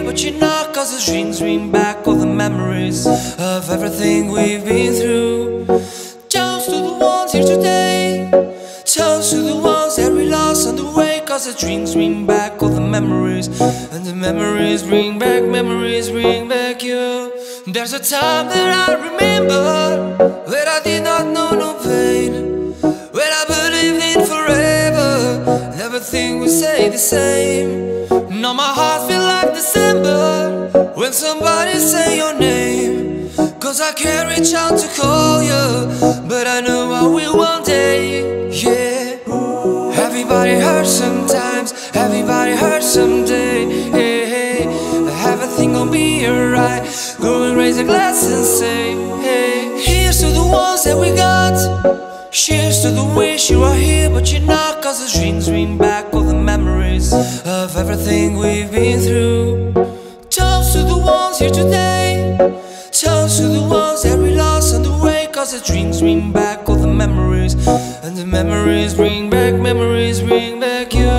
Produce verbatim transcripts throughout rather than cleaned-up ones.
but you're not. Cause the strings ring back all the memories of everything we've been through. Toast to the ones here today, toast to the ones that we lost on the way. Cause the strings ring back all the memories, and the memories bring back, memories bring back you. There's a time that I remember when I did not know no pain, when I believed in forever, and everything would stay the same. Now my heart feels like December when somebody say your name. Cause I can't reach out to call you, but I know I will one day, yeah. Everybody hurts sometimes, everybody hurts someday, hey, hey. Everything gon' be alright. Go and raise a glass and say, hey. Here's to the ones that we got, cheers to the wish you are here but you're not. Cause the strings ring back all the memories of everything we've been through. Toast to the ones here today, toast to the ones that we lost on the way. Cause the strings ring back all the memories, and the memories bring back, memories bring back you.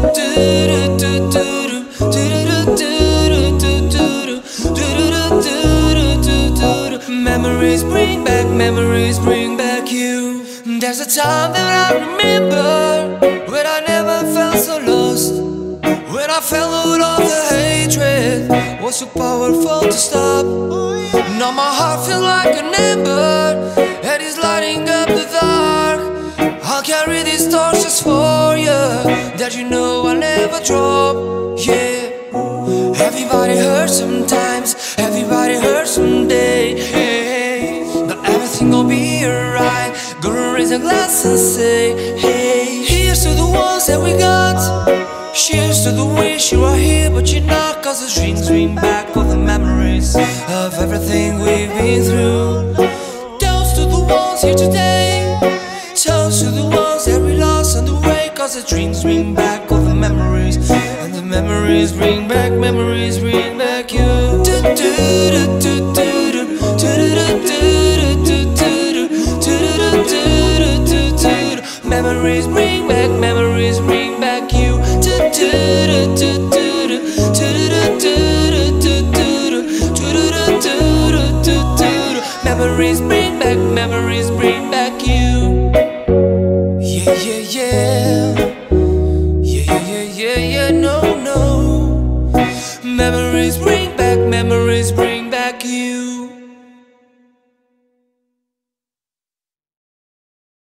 Memories bring back, memories bring back you. There's a time that I remember when I never felt so lost, when I felt all of the hatred was so powerful to stop. Now my heart feels like an ember and it's lighting up the dark. I'll carry these torches for you that you know I'll never drop, yeah. Everybody hurts sometimes, everybody hurts someday, hey. But everything gon' be alright. Gonna raise a glass and say, hey. Here's to the ones that we got, cheers to the wish you are here but you're not. Cause the strings ring back all the memories of everything we've been through. Toast to the ones here today, toast to the ones that we lost on the way. Cause the strings ring back all the memories, and the memories bring back, memories bring back you. Memories bring back, memories bring back you. Memories bring back, memories bring back you. Yeah, yeah, yeah. Yeah, yeah, yeah, yeah, yeah, no, no. Memories bring back, memories